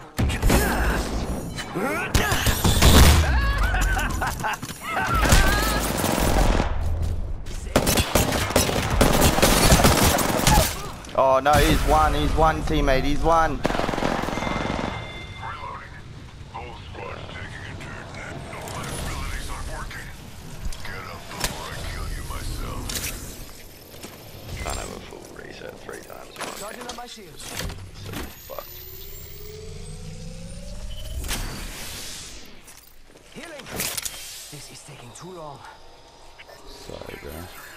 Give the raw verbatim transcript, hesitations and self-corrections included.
Oh no, he's one, he's one teammate, he's one. Can't have a full reset three times. Charging up my shields. So fucked. Healing. This is taking too long. Sorry, bro.